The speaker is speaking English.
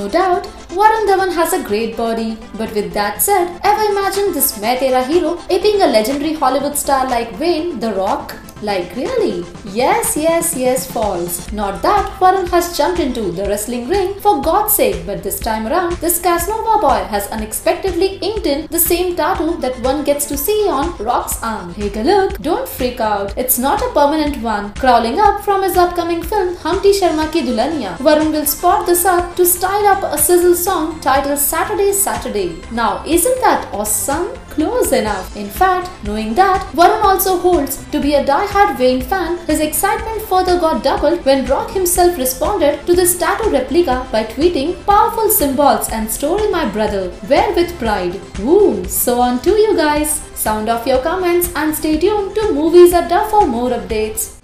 No doubt, Varun Dhawan has a great body, but with that said, ever imagine this Main Tera hero aping a legendary Hollywood star like Wayne The Rock? Like really? Yes, false. Not that Varun has jumped into the wrestling ring for God's sake, but this time around, this Casanova boy has unexpectedly inked in the same tattoo that one gets to see on Rock's arm. Take a look, don't freak out. It's not a permanent one. Crawling up from his upcoming film Humpty Sharma Ki Dulhania, Varun will spot this up to style up a sizzle song titled Saturday Saturday. Now, isn't that awesome? Close enough. In fact, knowing that Varun also holds to be a die-hard Wayne fan, his excitement further got doubled when Rock himself responded to this tattoo replica by tweeting, "Powerful symbols and story, my brother. Wear with pride." Ooh, so on to you guys. Sound off your comments and stay tuned to Movies Adda for more updates.